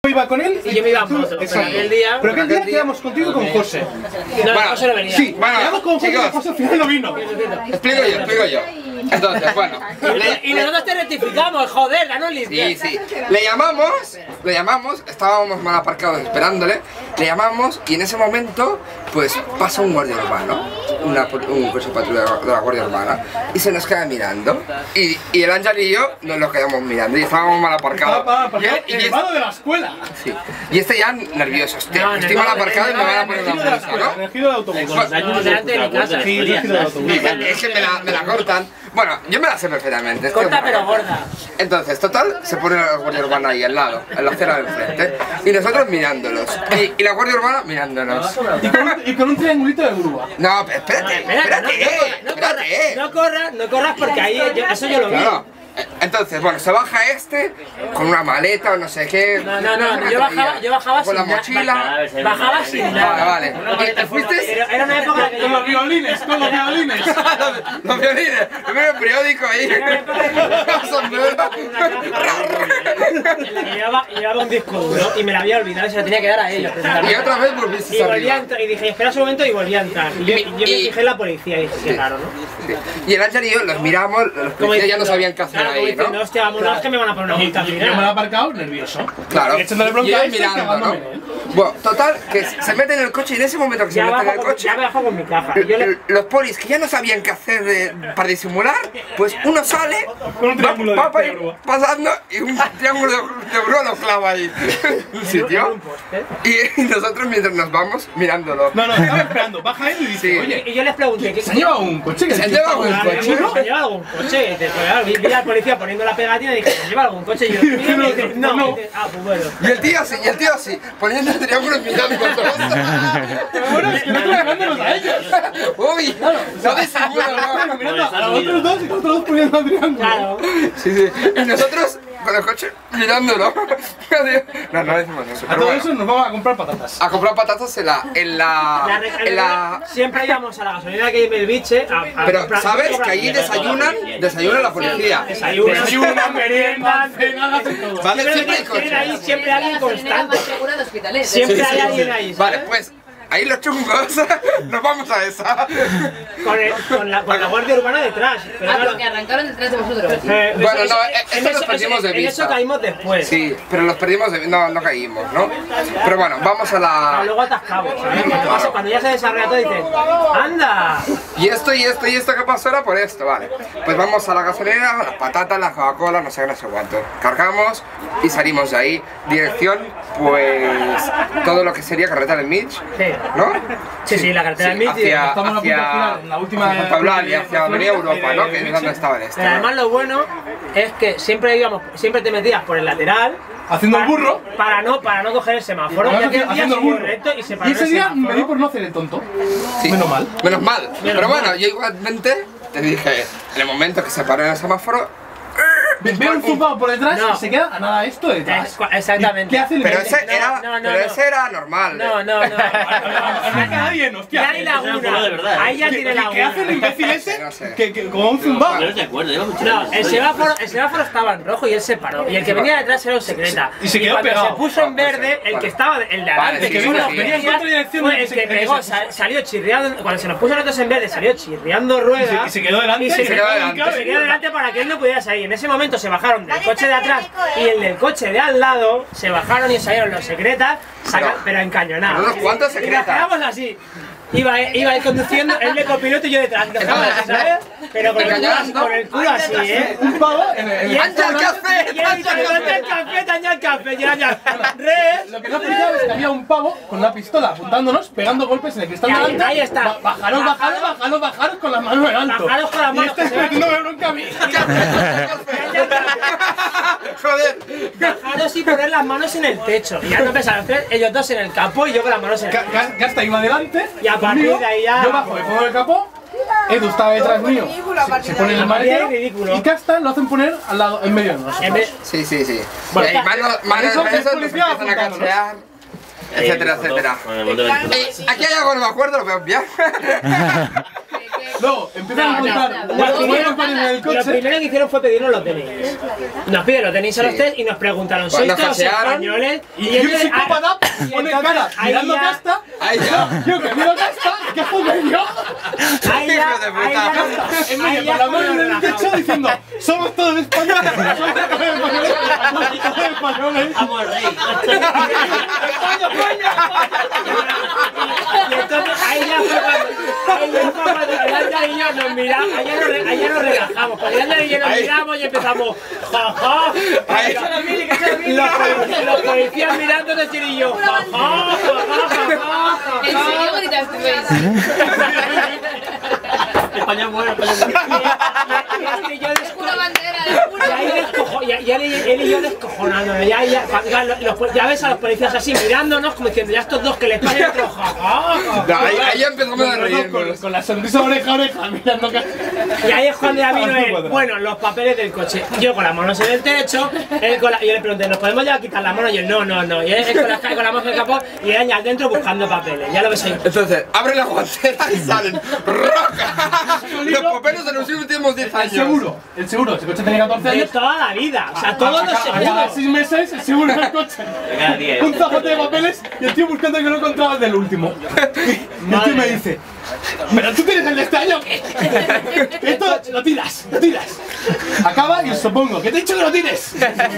iba con él y yo me iba en moto. Pero aquel día... Pero aquel día quedamos contigo con José. No, José no venía. Sí, bueno, quedamos con José, chicos. José al final no vino. Explico yo. Entonces, bueno. Y nosotros te rectificamos, joder, danos limpia. Sí. Le llamamos, estábamos mal aparcados esperándole, le llamamos y en ese momento, pues pasa un guardia urbano, un coche patrulla de la guardia urbana, y se nos queda mirando. Y el Ángel y yo nos lo quedamos mirando y estábamos mal aparcados. Y el hermano de la escuela. Sí. Y este ya nervioso, hostia, estoy mal aparcado y me van a poner una multa, ¿no? Elegido de autobús. Delante de mi casa. Sí, elegido de autobús. Es que me la cortan. Bueno, yo me la sé perfectamente. Corta pero gorda. Entonces, total, se pone la guardia urbana ahí al lado, en la acera del frente. Y nosotros mirándolos. Y la guardia urbana mirándonos. Y con un triangulito de grúa. No, espérate. No corras porque ahí, eso yo lo vi. Claro. Entonces, bueno, se baja este con una maleta o no sé qué. No, yo bajaba con la sin mochila. Bajaba sin nada. Vale. ¿Y te fuiste? Era una época que Con los violines. Los violines. Primero el periódico ahí. en la que llevaba un disco duro y me la había olvidado y se la tenía que dar a ellos. Y otra vez volviste Y a volví a arriba. entrar, y dije, espera un momento y volví a entrar. Y yo me fijé en la policía y dije, qué raro, ¿no? Sí. Y el Ángel y yo los miramos, los policías ya no sabían qué hacer ahí, ¿no? No, hostia, vámonos que me van a poner una multa al Yo me lo he final. aparcado nervioso. Claro, Y echándole y bronca a ellos este, mirando, ¿no? cagándome en él. Bueno, total, que se mete en el coche y en ese momento que se mete en el coche, Ya me bajo con mi caja. Y yo le... los polis que ya no sabían qué hacer para disimular, pues uno sale, Con un triángulo de va grúa. pasando y un triángulo de grúa lo clava ahí en un sitio. Y nosotros mientras nos vamos mirándolo. No, estaba esperando. Baja él y dice, Sí. oye, Y yo les pregunté, ¿qué ¿se ha llevado un coche? ¿Se ha llevado un coche? ¿Se lleva algún coche? Y te, claro, vi al policía poniendo la pegatina y dije, ¿se lleva algún coche? Y yo, mira, y dice, no. Ah, pues bueno. Y el tío así, poniendo el triángulo mirando todos. Bueno, es que no estoy mirándolos a ellos. Uy, no disimula, ¿no? Mirando a los otros dos y los otros dos poniendo triángulo. Claro. Sí. Y nosotros con el coche mirándolo. No decimos eso. A Pero todo bueno, eso nos vamos a comprar patatas. a comprar patatas en la... Siempre íbamos a la gasolina que hay en Belviche a Pero comprar- ¿sabes que allí desayunan la policía? Desayunan, meriendan, cenas, hacen todo. Vale, siempre hay Tienen ahí coches. siempre alguien constante. segura de hospitales. Siempre hay alguien ahí. ¿sabes? Vale, pues ahí los chungos, nos vamos a esa. Con la guardia urbana detrás. Pero Ah, claro, pero que arrancaron detrás de vosotros. Bueno, no, esto los perdimos de en eso vista. caímos después. Sí, pero los perdimos de... No caímos, ¿no? Pero bueno, vamos a Pero la... luego atascamos, ¿sabes? Cuando ya se desarrolla todo dices, ¡anda! Y esto que pasó era por esto, vale. Pues vamos a la gasolinera, las patatas, las Coca-Cola, no sé cuánto. Cargamos y salimos de ahí. Dirección, pues... todo lo que sería carretera del Mitch, Sí. ¿no? Sí, la carretera del Mitch. Estamos a punto de girar en la última... Juan Pablo y hacia Avenida Europa, ¿no? Que es donde estaba el este. Pero además lo bueno es que siempre te metías por el lateral. Haciendo el burro. Para no coger el semáforo. Ya que el día Haciendo el siguió burro. recto y se paró Y ese el día semáforo. me di por no hacer el tonto. Sí. Menos mal. Menos mal. Pero mal. bueno, yo igualmente te dije, en el momento que se paró en el semáforo... Veo un zumbado por detrás No. y se queda a nada esto detrás. Exactamente. ¿Qué hace el Pero imbécil? ese era normal. No. No me queda bien, hostia. Ya hay laguna. Ahí ya tiene ¿Qué hace el laguna. imbécil ese? No sé. Que como un zumbado. Yo no estoy de acuerdo, lleva mucho No, tiempo. el semáforo estaba en rojo y él se paró. Y el que venía detrás era un secreta. Y se quedó cuando pegado. se puso en verde, el que estaba, el de adelante, Vale, que sí, vino sí, sí. venía en otra dirección fue de el que que se- pegó, que se- salió chirriando. Cuando se nos puso nosotros en verde, salió chirriando rueda. Y se quedó delante. Y se quedó delante. se quedó delante para que él no pudiera salir. En ese momento se bajaron del coche de atrás y el del coche de al lado. Se bajaron y salieron los secretas, pero encañonados. Unos cuantos Y nos secretas. quedamos así. Iba él conduciendo, él de copiloto y yo detrás. Nos quedamos así, ¿sabes? Pero con el culo así, ¿eh? Un pavo en el... Y él ¡Anda al café! y él dice, "Anda al café, daña el café, ya. Res. Lo que no pensaba es que había un pavo con una pistola apuntándonos, pegando golpes en el cristal Ahí- delante. ahí está. Bajaros con las manos en alto. Bajaros con las manos, Y este que se ve. metiéndome bronca a mí. Joder. Bajaros y poner las manos en el techo. Y ya no empezaron, ellos dos en el capó y yo con las manos en el techo. Gasta iba adelante. Y a partir conmigo, de ahí ya- yo bajo, me pongo el capó. Edu estaba detrás mío. Se pone en el maletero. ridículo. Y Casta lo hacen poner al lado, en medio de nosotros. En vez- Sí. Bueno, Y ahí manos eso de es besos, nos policía empiezan a apuntándonos. cachear, etcétera. Con el motor de 24. Aquí hay algo que no me acuerdo, lo veo bien. Luego empiezan a montar Lo primero que hicieron fue pedirnos los DNIs. Nos piden los DNIs a los tres y nos preguntaron, ¿sois todos españoles? Y un psicópata pone cara mirando casta. Yo que miro casta, ¿qué joder yo? Ahí ya, En medio con la mano en el techo diciendo, somos todos españoles. Somos todos españoles. Vamos, rey. Y entonces ahí ya fue cuando el Ander y yo nos miramos, allá nos relajamos, porque el Ander y yo nos miramos y empezamos, jaja, los policías mirando de chirillo, jaja. ¿En serio gritaste, veis? España muere, Una bandera de puro. y él y yo descojonándonos, ya ves a los policías así mirándonos como diciendo, ya estos dos que les pasen otro Ahí empezamos a reírnos. Con la sonrisa oreja a oreja mirando casta. Y ahí es cuando ya vino él, bueno, los papeles del coche. Yo con las manos en el techo, él con yo le pregunté, ¿nos podemos ya quitar las manos? Y él, no. Y él con las manos en el capó y él allá adentro buscando papeles. Ya lo ves ahí. Entonces, abre la guantera y salen roca. Los papeles de los últimos 10 años. El seguro, ese coche tenía 14 De años. toda la vida, o sea, todos los Cada seguros. 6 meses, el seguro del coche. Un zapote de papeles y el tío buscando que no encontraba el del último. Y el tío me dice, ¿pero tú tienes el de este año o qué? Esto lo tiras. Acaba y supongo que te he dicho que lo tires.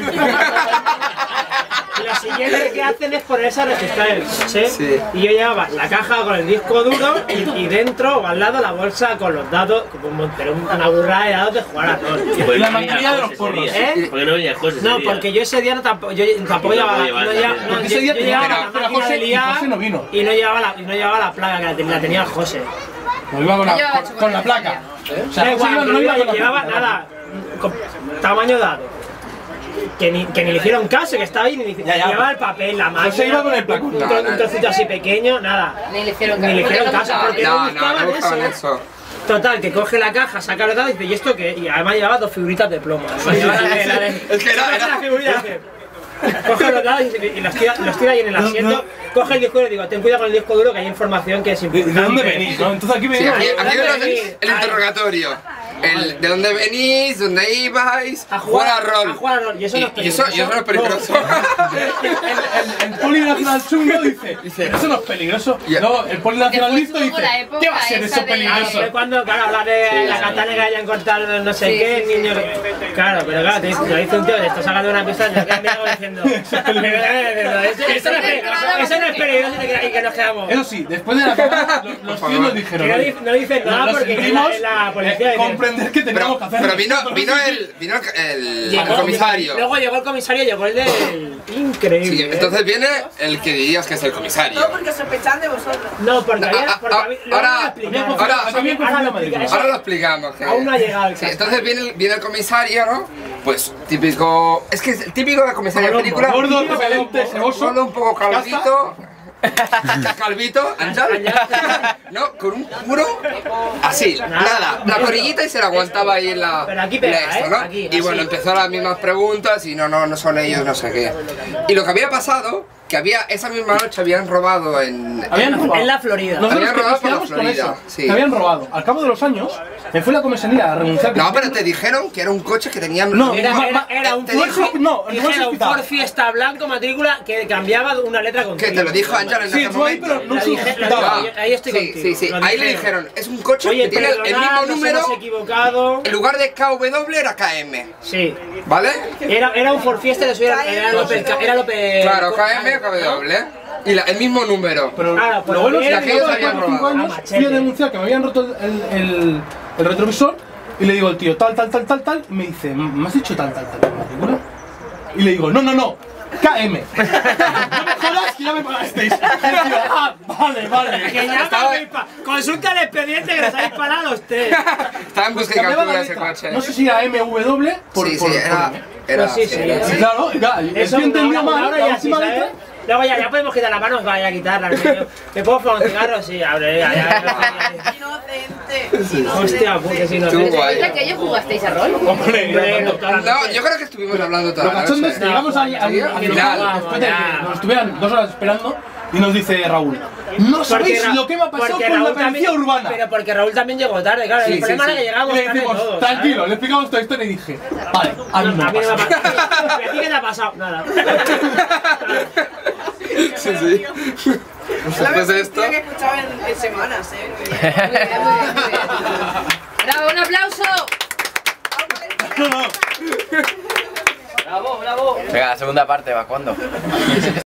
Y lo siguiente que hacen es ponerse a registrar el coche. Sí. Y yo llevaba la caja con el disco duro y dentro o al lado la bolsa con los datos, pero una burrada de datos de jugar a rol. Y la mayoría de los porros. ¿Eh? ¿Por qué no venías José? No, porque yo ese día tampoco llevaba Porque ese día yo llevaba tenía la máquina José de liar y José no vino. y no llevaba la placa que la tenía José. No iba con la placa. O sea, Da José igual, no iba con la llevaba placa. nada, con tamaño dado. Que ni le hicieron caso, que estaba ahí, ni llevaba el papel, la máquina. José iba con el placón. Un trocito así pequeño, nada. Ni le hicieron Ni le hicieron caso porque no buscaban buscaban eso. eso. Total, que coge la caja, saca los dados y dice, ¿y esto qué? Y además llevaba 2 figuritas de plomo. Llevaba Es que era- la figurita, dice, coge los dados y los tira ahí en el asiento, coge el disco duro y digo, ten cuidado con el disco duro que hay información que es ¿De importante. dónde venís? ¿No? Entonces aquí Sí, venimos. aquí vemos el interrogatorio. ¿De dónde venís? ¿Dónde ibais? A jugar a rol. A jugar a rol. Y eso no es Y eso peligroso. no es peligroso. El poli nacional chungo dice, "Pero eso no es peligroso". Ya. No, el poli nacional Después listo tuvo dice, la época ¿qué va a ser esa eso de- peligroso? Fue cuando, claro, habla de la katana que hayan cortado no sé Sí, qué, sí, niño. Claro, pero claro, te dice un tío, te está sacando una pistola y te quedas mirando diciendo, eso no es peligroso y que nos quedamos. Eso sí, después de la cagada, los tíos nos dijeron, Que "Oye, no dicen nada nos porque sentimos, la policía dice, comprender que teníamos que hacer. Pero vino el llegó- comisario. Luego llegó el comisario, llegó el del... Increíble. Sí, entonces viene el que dirías que es el comisario. No, porque sospechan de vosotros. No, porque había... Ahora lo Ahora explicamos. que- aún no ha llegado el Sí, caso. entonces viene el comisario, ¿no? Pues típico. Es que es el típico de comisario de película. Gordo, típico repelente, ceboso. gordo, un poco calvito. Calvito, Ángel. No, con un puro. Así, nada. La corillita y se la aguantaba ahí en la. Pero aquí en la pega, esto, ¿eh? ¿no? Aquí, Y bueno, así. empezó las mismas preguntas y no son ellos, no sé qué. Y lo que había pasado, que había esa misma noche habían robado en. Habían robado. En la Florida. Nosotros Habían robado nos por la quedamos con Florida, eso, sí. que habían robado. Al cabo de los años, me fui a la comisaría a renunciar. No, pero te dijeron que era un coche que tenía. No, Era un te dijo- Ford, no, el Ford era un hospital. Ford Fiesta blanco matrícula que cambiaba una letra con Que te lo dijo Ángel en Sí, ese fue ahí, momento. pero no La se dije- hospital. la dije- ahí estoy Sí, contigo. sí, sí. Lo Ahí le dijeron. dijeron, es un coche Oye, que tiene el mismo perdonad, número. nos hemos equivocado. En lugar de KW era KM, Sí. ¿vale? Era un Ford Fiesta que era López. Claro, KM o KW. Y el mismo número. Pero Claro, pues lo bueno es que bien, aquellos se de habían 4 o 5 robado. años A fui a machete. denunciar que me habían roto el retrovisor y le digo al tío tal, y me dice, ¿me has dicho tal, matrícula? Y le digo, no, KM. No me jodas que ya me pagasteis. Y el tío, vale. Que ya consulta el expediente que les habéis parado a usted. Estaba en busca y Cambiaba la captura ese letra. coche. No sé si era MW por Sí, por era. M. Era. Pues sí. Sí, claro, el tío entendió mal la ya sí, última ¿sabes? letra. Luego ya podemos quitar las manos, vaya a quitarlas. ¿Me puedo fumar un cigarro? Sí, abre, ya. Inocente. Hostia, porque si no. Estuvo guay. ¿Es aquello jugasteis a rol? Hombre, No, yo creo que estuvimos hablando toda Lo la cachón es noche. que llegamos al Sí, al local, final. después de que nos estuvieran 2 horas esperando, Y nos dice Raúl, no sabéis lo que me ha pasado con la policía urbana. Pero porque Raúl también llegó tarde, claro. Sí, el problema era que llegamos Le tarde decimos, todos, tranquilo, ¿sabes? le explicamos toda la historia y dije, vale, a mí no me A mí no me ha pasa. pasado. ¿Y a ti qué te ha pasado? Nada. Sí, sí. Después de esto. Que he escuchado en semanas, Muy bien, muy bien, muy bien. ¡Bravo, un aplauso! No, no. Venga, la segunda parte, ¿va cuándo?